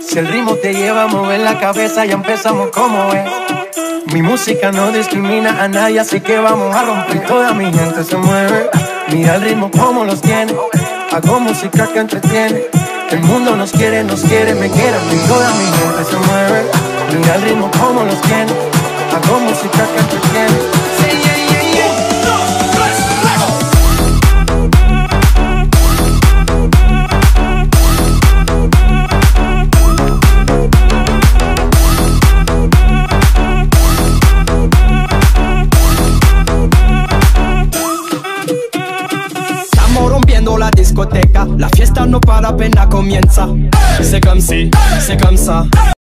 Si el ritmo te lleva a mover la cabeza, ya empezamos como es. Mi música no discrimina a nadie, así que vamos a romper. Toda mi gente se mueve, mira el ritmo como los tiene. Hago música que entretiene. El mundo nos quiere, me quiere. Y toda mi gente se mueve, mira el ritmo como los tiene. Hago música que entretiene. La discoteca, la fiesta no para, apenas comienza. C'est comme si, c'est comme ça.